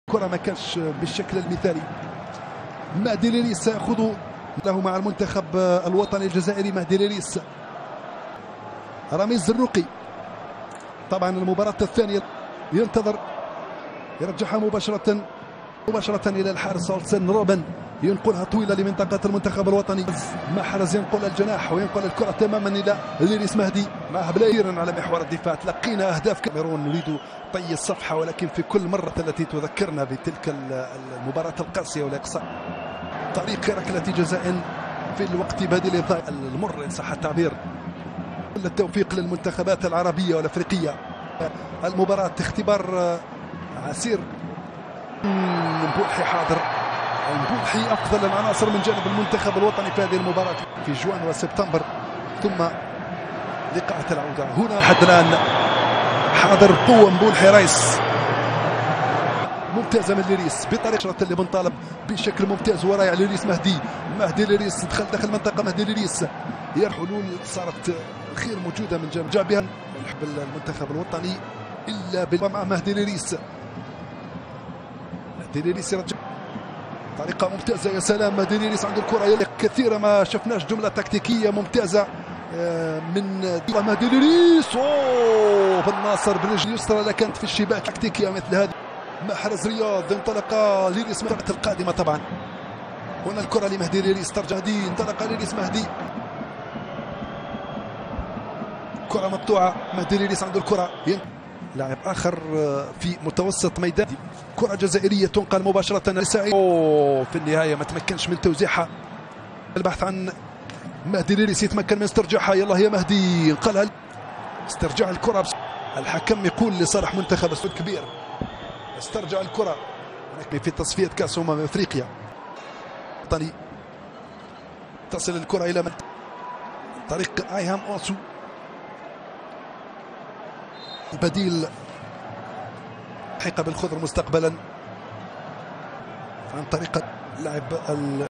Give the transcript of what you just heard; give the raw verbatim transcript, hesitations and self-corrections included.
الكرة ما كانش بالشكل المثالي. مهدي ليريس سيأخذ له مع المنتخب الوطني الجزائري. مهدي ليريس، رميز الزروقي، طبعا المباراة الثانية ينتظر، يرجعها مباشرة مباشرة إلى الحارس أولسن روبن، ينقلها طويلة لمنطقة المنتخب الوطني. محرز ينقل الجناح وينقل الكرة تماما إلى ليريس مهدي معه بلايرا على محور الدفاع. تلقينا أهداف كاميرون، نريد طي الصفحة، ولكن في كل مرة التي تذكرنا بتلك المباراة القاسية والإقصاء. طريق ركلة جزاء في الوقت بديل المر إن صح التعبير. كل التوفيق للمنتخبات العربية والأفريقية. المباراة اختبار عسير. مبوحي حاضر، مبوحي أفضل العناصر من جانب المنتخب الوطني في هذه المباراة في جوان وسبتمبر، ثم لقاءات العودة هنا. حتى الآن حاضر قوة مبوحي رئيس ممتازة من ليريس بطريقة اللي بنطالب بشكل ممتاز ورائع. ليريس مهدي، مهدي ليريس دخل داخل المنطقة. مهدي ليريس هي حلول صارت خير موجودة من جانب جاء بها نحب المنتخب الوطني إلا مع مهدي ليريس. مهدي ليريس يرجع طريقة ممتازة، يا سلام. مهدي ليريس عنده الكرة كثيرة، ما شفناش جملة تكتيكية ممتازة من مهدي ليريس. اوه بالناصر برجل يسرى لكانت في الشباك تكتيكية مثل هذه. محرز رياض، انطلق ليريس من القادمة طبعا. هنا الكرة لمهدي ليريس، ترجع دي، انطلق ليريس مهدي، كرة مقطوعة. مهدي ليريس عنده الكرة، لاعب آخر في متوسط ميدان. كرة جزائرية تنقل مباشرة لسعيد. اوه في النهاية ما تمكنش من توزيعها. البحث عن مهدي ليريس، يتمكن من استرجاعها. يلا يا مهدي، انقلها استرجاع الكرة. الحكم يقول لصالح منتخب السود كبير، استرجع الكرة في تصفية كأس أمم أفريقيا. طني تصل الكرة إلى من طريق ايهام أوسو، بديل حقيقة بالخضر مستقبلا عن طريق لاعب